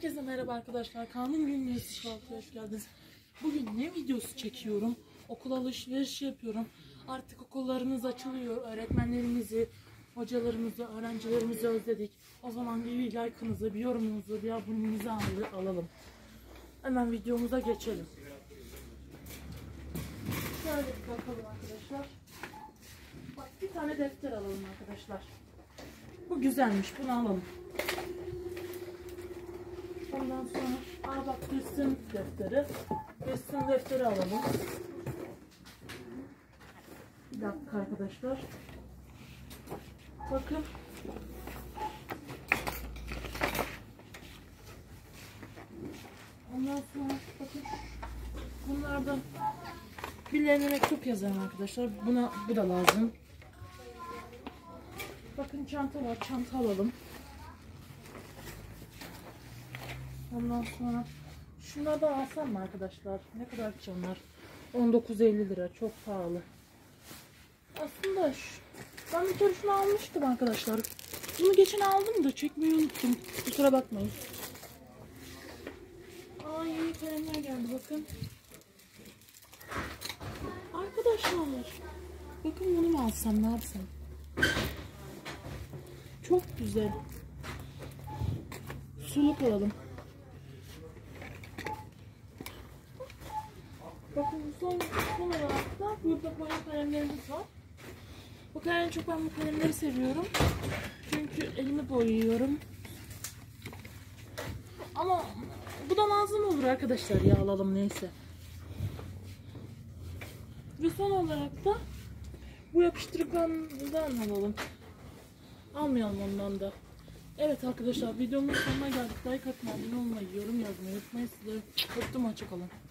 Herkese merhaba arkadaşlar. Kanun Günlüğü Sıkıntıya hoş geldiniz. Bugün ne videosu çekiyorum? Okul alışverişi yapıyorum. Artık okullarımız açılıyor. Öğretmenlerimizi, hocalarımızı, öğrencilerimizi özledik. O zaman bir like'ınızı, bir yorumunuzu, bir abonenizi alalım. Hemen videomuza geçelim. Şöyle bir bakalım arkadaşlar. Bak, bir tane defter alalım arkadaşlar. Bu güzelmiş. Bunu alalım. Ondan sonra bak, resim defteri. Resim defteri alalım. Bir dakika arkadaşlar. Bakın. Ondan sonra bakın. Bunlardan birilerine mektup yazarım arkadaşlar. Bu da lazım. Bakın, çanta var. Çanta alalım. Ondan sonra şunlardan alsam mı arkadaşlar? Ne kadar ki onlar? 19,50 lira. Çok pahalı. Aslında ben bir kere şunu almıştım arkadaşlar. Bunu geçen aldım da çekmeyi unuttum. Kusura bakmayın. Yeni kalemler geldi bakın. Arkadaşlar, bakın, bunu mu alsam, ne yapsam? Çok güzel. Suluk alalım. Bakın, son olarak da burada boya kalemlerimiz var. En çok ben bu kalemleri seviyorum. Çünkü elimi boyuyorum. Ama bu da lazım olur arkadaşlar ya, alalım neyse. Ve son olarak da bu yapıştırıklardan alalım. Almayalım ondan da. Evet arkadaşlar, videomun sonuna geldik. Like atmayı, abone olmayı, yorum yazmayı unutmayın. Sizleri öptüm, hoşça kalın.